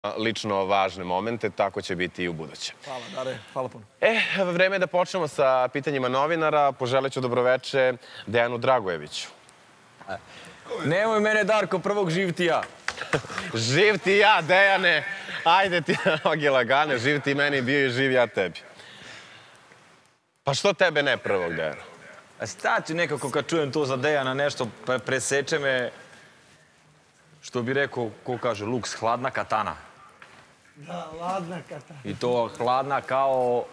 lično važne momente, tako će biti i u buduće. Hvala, Dare, hvala puno. Vreme je da počnemo sa pitanjima novinara. Poželit ću dobroveče Dejanu Dragojeviću. Nemoj mene, Darko, prvog živ ti ja. Živ ti ja, Dejane. Ajde ti noge lagane, živ ti meni bio i živ ja tebi. Pa što tebe ne prvog, Dejana? Stati nekako kad čujem to za Dejana nešto, preseče me, što bi rekao, ko kaže, Luks, hladna katana. Da, hladna katana. I to hladna kao...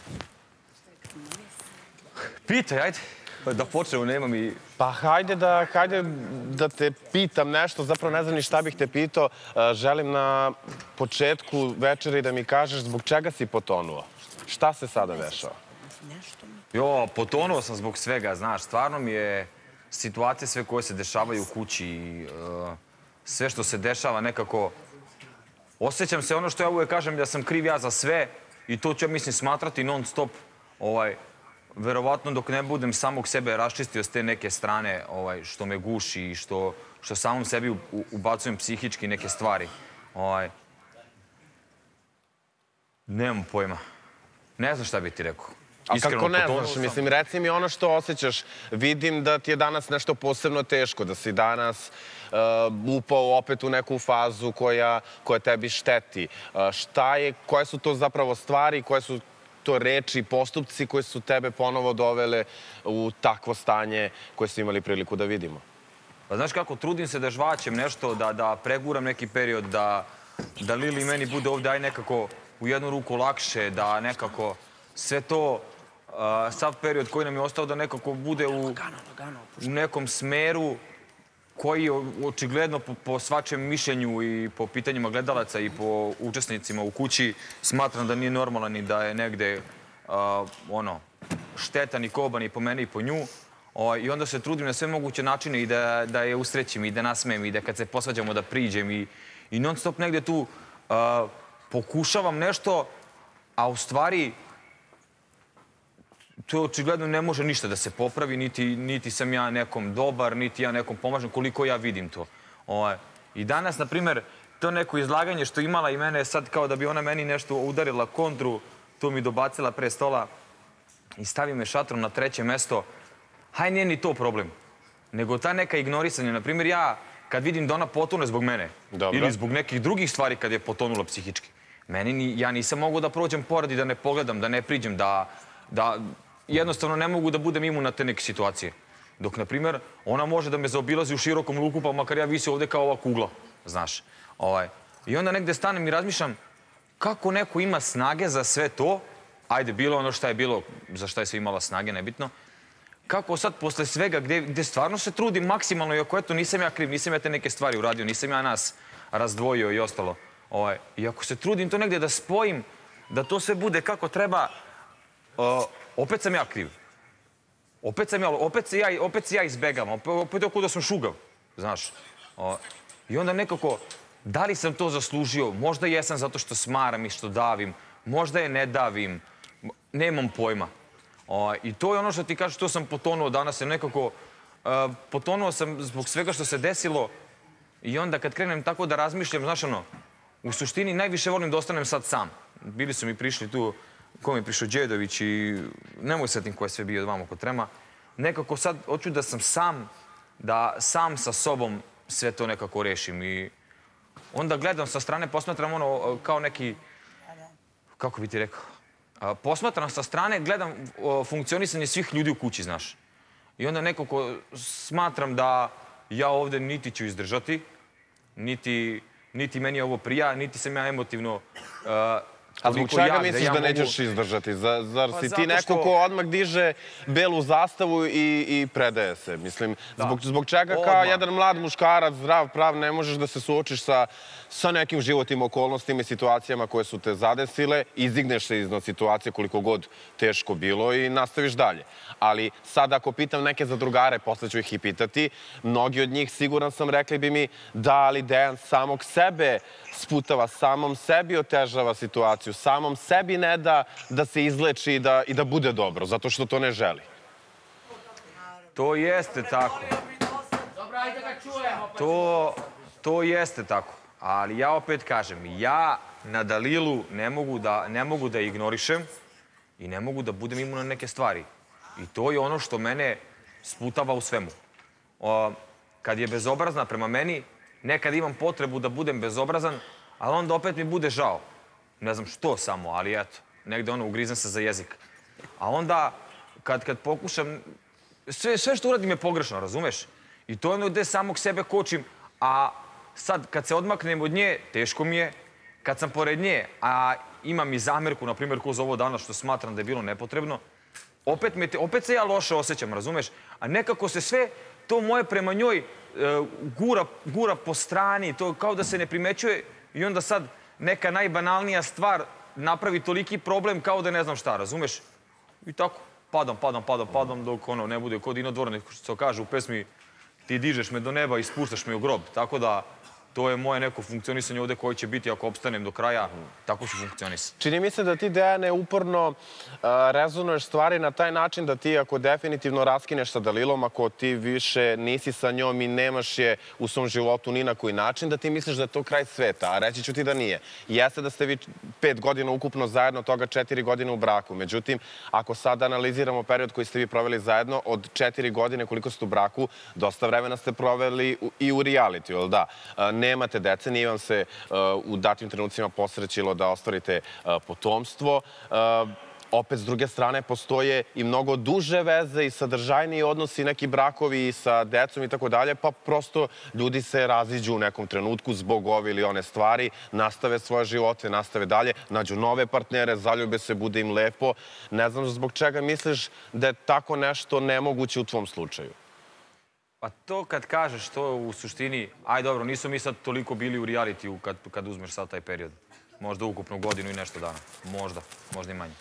Pitaj, ajde. Da počnemo, nemam i... Pa hajde da te pitam nešto, zapravo ne znam ni šta bih te pitao. Želim na početku večeri da mi kažeš zbog čega si potonuo. Šta se sada dešava? Potonuo sam zbog svega, znaš, stvarno mi je situacije sve koje se dešavaju u kući i sve što se dešava nekako... Osjećam se ono što ja uvijek kažem da sam kriv ja za sve i to ću ja mislim smatrati non stop, verovatno dok ne budem samog sebe raščistio s te neke strane što me guši i što samom sebi ubacujem psihički neke stvari. Nemam pojma. Ne znam šta bih ti rekao. A kako ne znaš? Mislim, reci mi ono što osjećaš. Vidim da ti je danas nešto posebno teško, da si danas upao opet u neku fazu koja tebi šteti. Koje su to zapravo stvari, koje su to reči, postupci koji su tebe ponovo dovele u takvo stanje koje smo imali priliku da vidimo? Pa znaš kako, trudim se da žvaćem nešto, da preguram neki period, da Lili meni bude ovdje aj nekako u jednu ruku lakše, da nekako sve to, sav period koji nam je ostao da nekako bude u nekom smeru koji očigledno po svačem mišljenju i po pitanjima gledalaca i po učesnicima u kući smatram da nije normalan i da je negde štetan i koban i po mene i po nju. I onda se trudim na sve moguće načine i da je usrećim i da nasmejem i da kad se posvađamo da priđem i non stop negde tu pokušavam nešto, a u stvari to očigledno ne može ništa da se popravi, niti sam ja nekom dobar, niti ja nekom pomažem, koliko ja vidim to. I danas, na primjer, to neko izlaganje što imala i mene sad kao da bi ona meni nešto udarila kontru, to mi dobacila pre stola i stavi me šatrom na 3. mesto. Haj, nije ni to problem. Nego ta neka ignorisanja. Na primjer, ja kad vidim da ona potone zbog mene ili zbog nekih drugih stvari kad je potonula psihički, ja nisam mogao da prođem pored i da ne pogledam, da ne priđem, da jednostavno ne mogu da budem imun na te neke situacije. Dok, na primjer, ona može da me zaobilazi u širokom luku, pa makar ja visi ovde kao ova kugla, znaš. I onda negde stanem i razmišljam kako neko ima snage za sve to, ajde, bilo ono šta je bilo, za šta je sve imala snage, nebitno, kako sad posle svega, gde stvarno se trudim maksimalno i ako eto nisam ja kriv, nisam ja te neke stvari uradio, nisam ja nas razdvojio i ostalo. I ako se trudim to negde da spojim, da to sve bude kako treba, opet sam ja kriv. Opet se ja izbegam, opet oko da sam šugav, znaš. I onda nekako, da li sam to zaslužio? Možda jesam zato što smaram i što davim, možda je ne davim, nemam pojma. I to je ono što ti kažeš, to sam potonuo danas, nekako potonuo sam zbog svega što se desilo i onda kad krenem tako da razmišljam, znaš ono, u suštini najviše volim da ostanem sad sam. Bili su mi prišli tu, ko mi je prišao, Đedović i nemoj se tim ko je sve bio od vama oko Trema. Nekako sad hoću da sam sam, da sam sa sobom sve to nekako rešim i onda gledam sa strane, posmatram ono kao neki, kako bi ti rekao, posmatram sa strane, gledam funkcionisanje svih ljudi u kući, znaš. I onda nekako smatram da ja ovde niti ću izdržati, niti meni ovo prija, niti sam ja emotivno... A zbog čega misliš da nećeš izdržati? Zar si ti neko ko odmah diže belu zastavu i predaje se? Mislim, zbog čega kao jedan mlad muškarac, zdrav, prav, ne možeš da se suočiš sa nekim životnim okolnostima i situacijama koje su te zadesile, izdigneš se iznad situacije koliko god teško bilo i nastaviš dalje. Ali sad ako pitam neke zadrugare, posle ću ih i pitati, mnogi od njih, siguran sam, rekli bi mi da ali Dejan samog sebe sputava, samom sebi otežava situaciju, samom sebi ne da da se izleči i da bude dobro, zato što to ne želi. To jeste tako. To jeste tako. Ali ja opet kažem, ja na Dalilu ne mogu da ignorišem i ne mogu da budem imun na neke stvari. I to je ono što mene sputava u svemu. Kad je bezobrazna prema meni, nekad imam potrebu da budem bezobrazan, ali onda opet mi bude žao. Ne znam što samo, ali eto, negde ugrizem se za jezik. A onda, kad pokušam, sve što uradim je pogrešno, razumeš? I to je ono gde samog sebe kočim, a sad kad se odmaknem od nje, teško mi je. Kad sam pored nje, a imam i zamerku, na primjer, kroz ovo danas što smatram da je bilo nepotrebno, opet se ja loše osjećam, razumeš? A nekako se sve to moje prema njoj gura po strani, to kao da se ne primećuje i onda sad neka najbanalnija stvar napravi toliki problem kao da ne znam šta, razumeš? I tako, padam, dok ne bude kod Dinodvora, što kaže u pesmi ti dižeš me do neba i spuštaš me u grob. Tako da, to je moje neko funkcionisanje ovde koje će biti ako opstanem do kraja, tako ću funkcionisati. Čini mi se da ti, Dejane, uporno rezonuješ stvari na taj način da ti ako definitivno raskineš sa Dalilom, ako ti više nisi sa njom i nemaš je u svom životu ni na koji način, da ti misliš da je to kraj sveta, a reći ću ti da nije. Jeste da ste vi 5 godina ukupno zajedno, toga 4 godine u braku. Međutim, ako sad analiziramo period koji ste vi proveli zajedno, od 4 godine koliko ste u braku, dosta vremena ste proveli i u realitiju, jel da? Nemate dece, nije vam se u datim trenucima posrećilo da ostvarite potomstvo. Opet, s druge strane, postoje i mnogo duže veze i sadržajniji odnosi, neki brakovi sa decom i tako dalje, pa prosto ljudi se raziđu u nekom trenutku zbog ove ili one stvari, nastave svoje živote, nastave dalje, nađu nove partnere, zaljube se, bude im lepo. Ne znam zbog čega misliš da je tako nešto nemoguće u tvom slučaju. Pa to kad kažeš, to u suštini, aj dobro, nisu mi sad toliko bili u realitiju kad uzmeš sad taj period. Možda ukupno godinu i nešto dana. Možda i manje.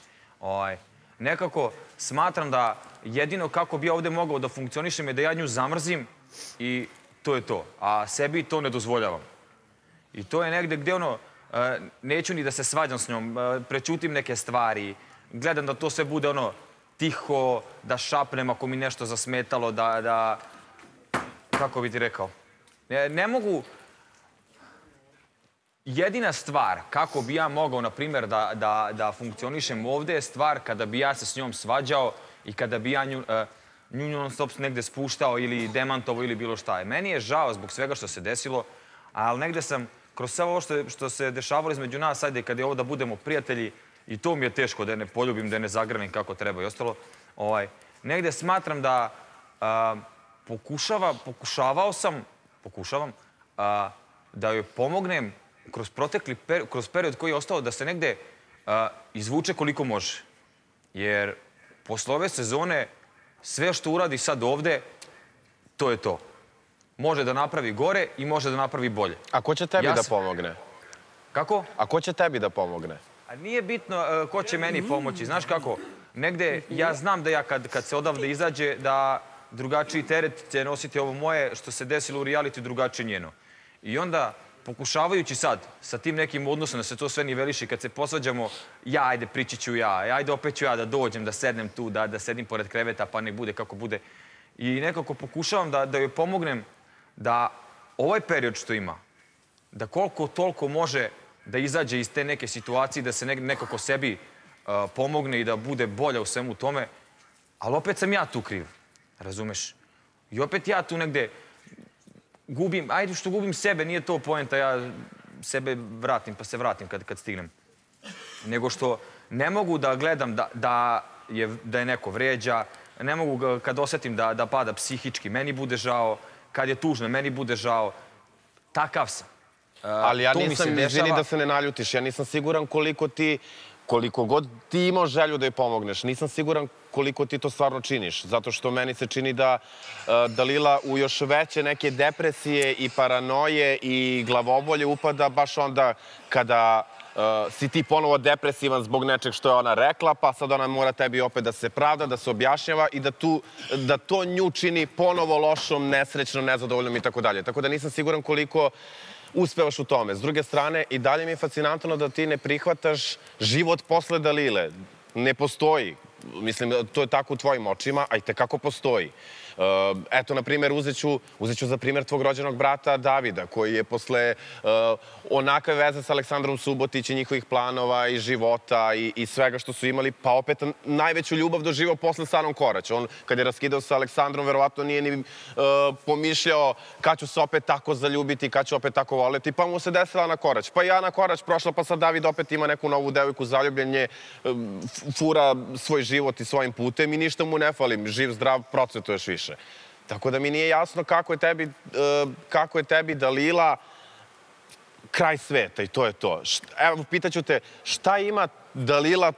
Nekako smatram da jedino kako bi ja ovde mogao da funkcionišem je da ja nju zamrzim i to je to. A sebi to ne dozvoljavam. I to je negde gde neću ni da se svađam s njom, prećutim neke stvari, gledam da to sve bude tiho, da šapnem ako mi nešto zasmetalo, da kako bi ti rekao, ne mogu... Jedina stvar kako bi ja mogao, na primjer, da funkcionišem ovde je stvar kada bi ja se s njom svađao i kada bi ja nju non stop negde spuštao ili demantovao ili bilo šta. Meni je žao zbog svega što se desilo, ali negde sam, kroz sve ovo što se dešavalo između nas, ajde, kada je ovo da budemo prijatelji, i to mi je teško da je ne poljubim, da je ne zagrlim kako treba i ostalo, negde smatram da pokušavam da joj pomognem kroz period koji je ostao da se negde izvuče koliko može. Jer posle ove sezone sve što uradi sad ovde, to je to. Može da napravi gore i može da napravi bolje. A ko će tebi da pomogne? Kako? A ko će tebi da pomogne? A nije bitno ko će meni pomoći. Znaš kako? Negde ja znam da ja kad se odavde izađe da drugačiji teret će nositi ovo moje što se desilo u realitiju, drugačije njeno. I onda, pokušavajući sad, sa tim nekim odnosom da se to sve niveliši, kad se posvađamo, ajde, prići ću ja, ajde, opet ću ja da dođem, da sednem tu, da sedim pored kreveta, pa nek bude kako bude. I nekako pokušavam da joj pomognem da ovaj period što ima, da koliko toliko može da izađe iz te neke situacije, da se nekako sebi pomogne i da bude bolja u svemu tome, ali opet sam ja tu kriv. Razumeš? I opet ja tu negde gubim, ajde što gubim sebe, nije to poenta, ja sebe vratim pa se vratim kad stignem. Nego što ne mogu da gledam da je neko vređa, ne mogu kad osetim da pada psihički, meni bude žao, kad je tužno, meni bude žao. Takav sam. Ali ja nisam, izvini da se ne naljutiš, ja nisam siguran koliko god ti imao želju da joj pomogneš, nisam siguran koliko ti to stvarno činiš. Zato što meni se čini da Dalila u još veće neke depresije i paranoje i glavobolje upada baš onda kada si ti ponovo depresivan zbog nečeg što je ona rekla, pa sad ona mora tebi opet da se pravda, da se objašnjava i da to nju čini ponovo lošom, nesrećnom, nezadovoljnom i tako dalje. Tako da nisam siguran koliko uspevaš u tome. S druge strane, i dalje mi je fascinantno da ti ne prihvataš život posle Dalile. Ne postoji. Mislim, to je tako u tvojim očima, a i tekako postoji. Eto, na primjer, uzeću za primjer tvog rođenog brata Davida, koji je posle onakve veze sa Aleksandrom Subotić i njihovih planova i života i svega što su imali, pa opet najveću ljubav doživao posle sa Anom Korać. On, kad je raskidao sa Aleksandrom, verovatno nije ni pomišljao kad ću se opet tako zaljubiti, kad ću opet tako voleti, pa mu se desila Ana Korać. Pa i Ana Korać prošla, pa sad David opet ima neku novu devojku, zaljubljen je, fura svoj život i svojim putem i ništa mu ne fali. Živ, zdrav, procvetuješ više. Tako da mi nije jasno kako je tebi Dalila kraj sveta i to je to. Evo, pitaću te, šta ima Dalila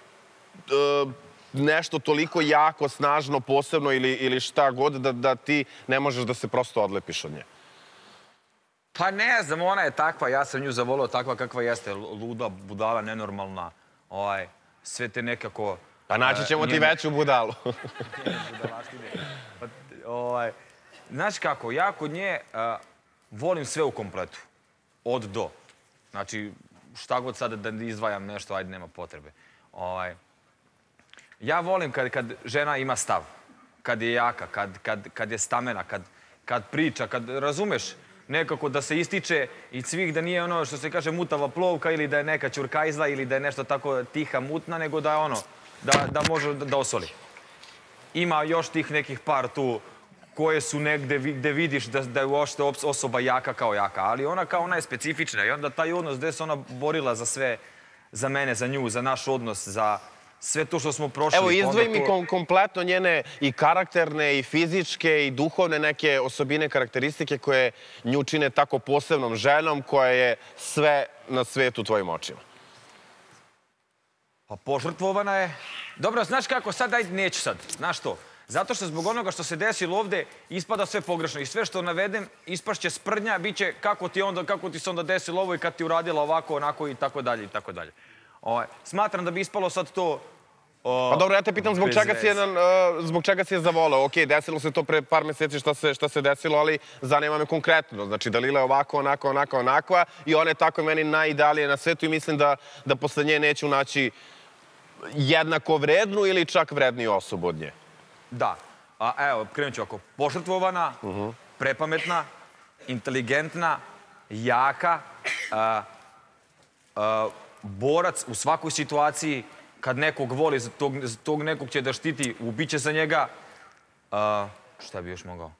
nešto toliko jako, snažno, posebno ili šta god da ti ne možeš da se prosto odlepiš od nje? Pa ne znam, ona je takva, ja sam nju zavolio takva kakva jeste, luda, budala, nenormalna, sve te nekako... Pa naći ćemo ti veću budalu. Znaš kako, ja kod nje volim sve u kompletu, od do. Znači, šta god sada da izdvajam nešto, ajde, nema potrebe. Ja volim kad žena ima stav, kad je jaka, kad je stamena, kad priča, kad razumeš nekako da se ističe i cvih, da nije ono što se kaže mutava plovka ili da je neka ćurkajzla ili da je nešto tako tiha, mutna, nego da je ono, da može da osoli. Ima još tih nekih par tu koje su negde gde vidiš da je uopšte osoba jaka kao jaka, ali ona je specifična i onda taj odnos gde se ona borila za sve, za mene, za nju, za naš odnos, za sve to što smo prošli. Evo, izdvoji mi kompletno njene i karakterne, i fizičke, i duhovne neke osobine, karakteristike koje nju čine tako posebnom ženom koja je sve na svetu u tvojim očima. Pa požrtvovana je. Dobro, znaš kako, sad ajde neću sad. Znaš to? Zato što zbog onoga što se desilo ovde ispada sve pogrešno i sve što navedem ispašće sprdnja, bit će kako ti se onda desilo ovo i kad ti uradila ovako, onako i tako dalje i tako dalje. Smatram da bi ispalo sad to... Pa dobro, ja te pitam zbog čega si je zavolao. Ok, desilo se to pre par meseci šta se desilo, ali zanima me konkretno. Znači, Dalila je ovako, onakva i ona je tako meni najidealije na svetu i mislim da posle nje neću naći jednako vrednu ili čak vredniju osobu od nje. Da. Evo, krenut ću ovako. Požrtvovana, prepametna, inteligentna, jaka, borac u svakoj situaciji. Kad nekog voli, tog nekog će da štiti, ubiće za njega. Šta bi još mogao?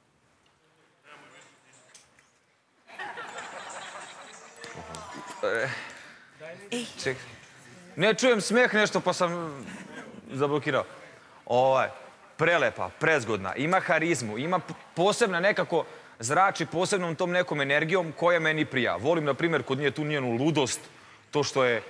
Ne čujem smeh nešto pa sam zablokirao. Prelepa, prezgodna, ima harizmu, ima posebna nekako zrači posebnom tom nekom energijom koja meni prija. Volim, na primjer, kod nje tu njenu ludost, to što je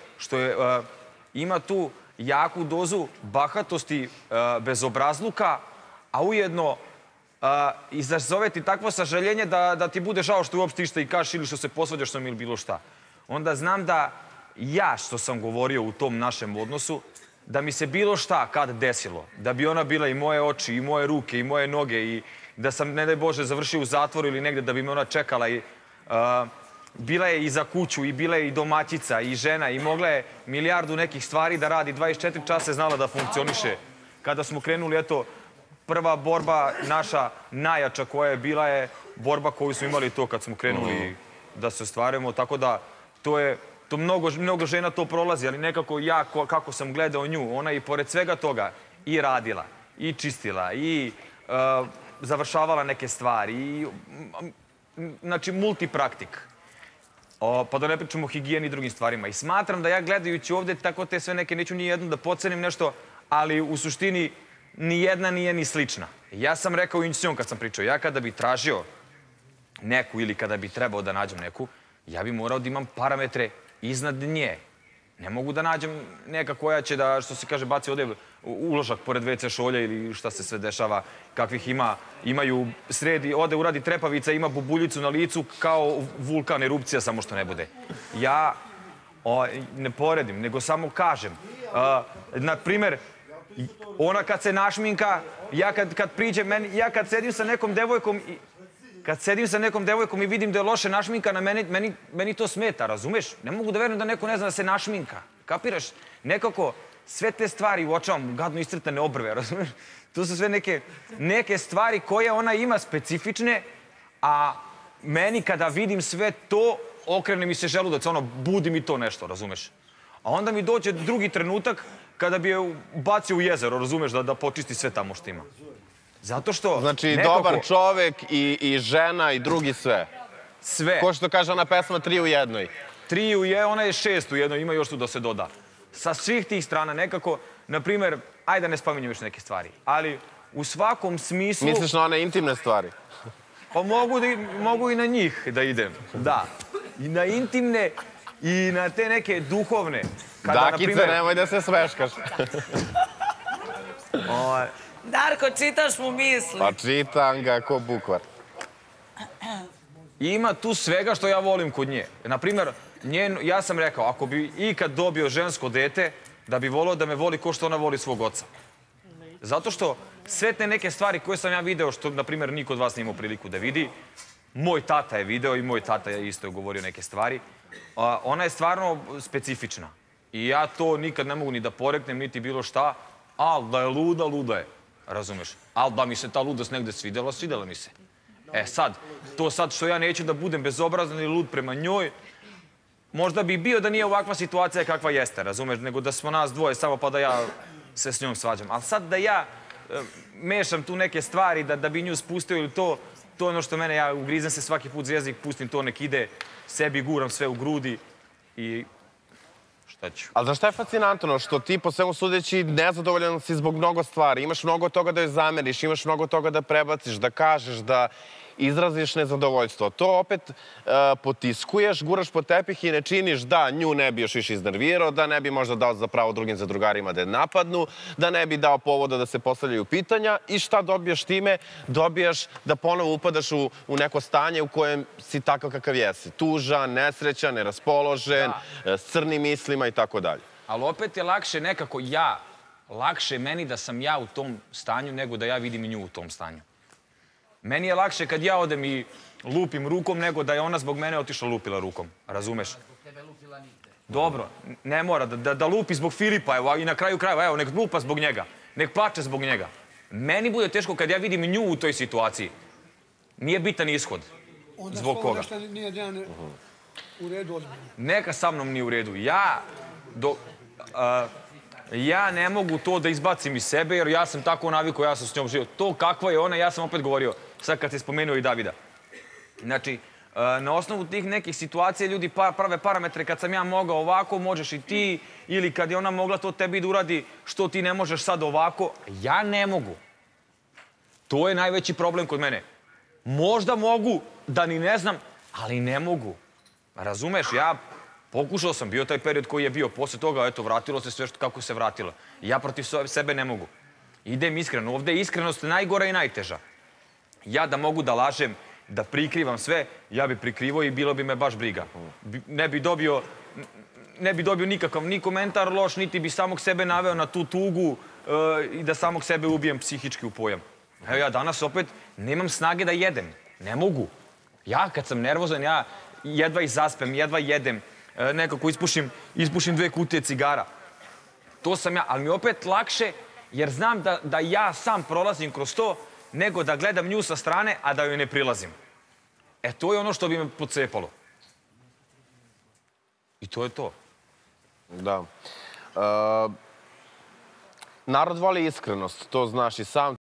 ima tu jaku dozu bahatosti, bezobrazluka, a ujedno izazove ti takvo sažaljenje da ti bude žao što uopšte išta i kažeš ili što se posvađaš s njom ili bilo šta. Onda znam da ja što sam govorio u tom našem odnosu, da mi se bilo šta kad desilo, da bi ona bila i moje oči, i moje ruke, i moje noge, i da sam, ne daj Bože, završio u zatvoru ili negde da bi me ona čekala i bila je i za kuću, i bila je i domaćica, i žena, i mogla je milijardu nekih stvari da radi, 24 časa je znala da funkcioniše. Kada smo krenuli, eto, prva borba naša najjača koja je bila je borba koju smo imali to kad smo krenuli da se ostvarujemo, tako da to mnogo žena to prolazi, ali nekako ja kako sam gledao nju, ona i pored svega toga i radila, i čistila, i završavala neke stvari, znači multipraktik. Pa da ne pričamo o higijeni i drugim stvarima. I smatram da ja gledajući ovde tako te sve neke, neću ni jednu da pocenim nešto, ali u suštini ni jedna nije ni slična. Ja sam rekao i s njom kad sam pričao, ja kada bi tražio neku ili kada bi trebao da nađem neku, ja bi morao da imam parametre iznad nje. Ne mogu da nađem neka koja će da, što se kaže, baci ovde uložak pored WC šolja ili šta se sve dešava, kakvih ima. Imaju sredi, ode uradi trepavica, ima bubuljicu na licu kao vulkan, erupcija, samo što ne bude. Ja ne poredim, nego samo kažem. Na primer, ona kad se našminka, ja kad priđem, ja kad sedim sa nekom devojkom, i vidim da je loše našminkana, meni to smeta, razumeš? Ne mogu da verujem da neko ne zna da se našminka. Kapiraš? Nekako, sve te stvari uočavam, gadno iscrtane obrve, razumiješ? To su sve neke stvari koje ona ima specifične, a meni kada vidim sve to, okrene mi se želudac, ono, budi mi to nešto, razumeš? A onda mi dođe drugi trenutak kada bi je bacio u jezero, razumeš, da počisti sve tamo što ima. Zato što... Znači, dobar čovek i žena i drugi sve. Sve. Ko što kaže ona pesma 3 u jednoj. 3 u jednoj, ona je 6 u jednoj, ima još tu da se doda. Sa svih tih strana nekako, na primjer, ajde da ne spominjem još neke stvari, ali u svakom smislu... Misliš na one intimne stvari? Pa mogu i na njih da idem, da. I na intimne i na te neke duhovne. Dakice, nemoj da se smeškaš. Darko, čitaš mu misli. Pa čitam ga ko bukvar. Ima tu svega što ja volim kod nje. Naprimjer, ja sam rekao, ako bi ikad dobio žensko dete, da bi volio da me voli ko što ona voli svog oca. Zato što sve te neke stvari koje sam ja video, što, na primjer, niko od vas nije imao priliku da vidi, moj tata je video i moj tata je isto govorio neke stvari, ona je stvarno specifična. I ja to nikad ne mogu ni da poreknem, niti bilo šta, ali da je luda, luda je. Razumeš? Ali da mi se ta ludost negde svidela, svidela mi se. E sad, to sad što ja neću da budem bezobrazan ili lud prema njoj, možda bi bio da nije ovakva situacija kakva jeste, razumeš, nego da smo nas dvoje samo pa da ja se s njom svađam. Ali sad da ja mešam tu neke stvari, da bi nju spustio ili to je ono što mene, ja ugrizem se svaki put za jezik, pustim to, nek ide, sebi guram sve u grudi i šta ću. Ali znaš šta je fascinantno? Što ti po svemu sudeći nezadovoljan si zbog mnogo stvari. Imaš mnogo toga da joj zameriš, imaš mnogo toga da prebaciš, da kažeš, da izraziš nezadovoljstvo. To opet potiskuješ, guraš po tepih i ne činiš da nju ne bi još više iznervirao, da ne bi možda dao za pravo drugim zadrugarima da je napadnu, da ne bi dao povoda da se postavljaju pitanja i šta dobiješ time? Dobiješ da ponovo upadaš u neko stanje u kojem si takav kakav jesi. Tužan, nesrećan, neraspoložen, s crnim mislima i tako dalje. Ali opet je lakše nekako lakše meni da sam ja u tom stanju nego da ja vidim nju u tom stanju. Meni je lakše kad ja odem i lupim rukom nego da je ona zbog mene otišla lupila rukom. Razumeš? Dobro, ne mora da lupi zbog Filipa, evo, i na kraju krajeva, evo, nek lupa zbog njega. Nek plače zbog njega. Meni bude teško kad ja vidim nju u toj situaciji. Nije bitan ishod. Zbog koga? Onda što nije jedan u redu ozbiljno. Neka sa mnom nije u redu. Ja ne mogu to da izbacim iz sebe, jer ja sam tako navikao, ja sam s njom živio. To kakva je ona, ja sam opet govorio, sad kad se spomenuo i Davida. Znači, na osnovu tih nekih situacija ljudi prave parametre, kad sam ja mogao ovako, možeš i ti, ili kad je ona mogla to tebi da uradi, što ti ne možeš sad ovako, ja ne mogu. To je najveći problem kod mene. Možda mogu, da ni ne znam, ali ne mogu. Razumeš, ja pokušao sam, bio taj period koji je bio, posle toga, eto, vratilo se sve kako se vratilo. Ja protiv sebe ne mogu. Idem iskreno, ovde je iskrenost najgora i najteža. Ja da mogu da lažem, da prikrivam sve, ja bi prikrivao i bilo bi me baš briga. Ne bi dobio nikakav ni komentar loš, niti bi samog sebe naveo na tu tugu i da samog sebe ubijem psihički u pojam. Evo ja danas opet nemam snage da jedem. Ne mogu. Ja kad sam nervozan, ja jedva i zaspem, jedva jedem. Nekako ispušim 2 kutije cigara. To sam ja, ali mi je opet lakše jer znam da ja sam prolazim kroz to nego da gledam nju sa strane, a da joj ne prilazim. E, to je ono što bi me pocepalo. I to je to. Da. Narod voli iskrenost, to znaš i sam.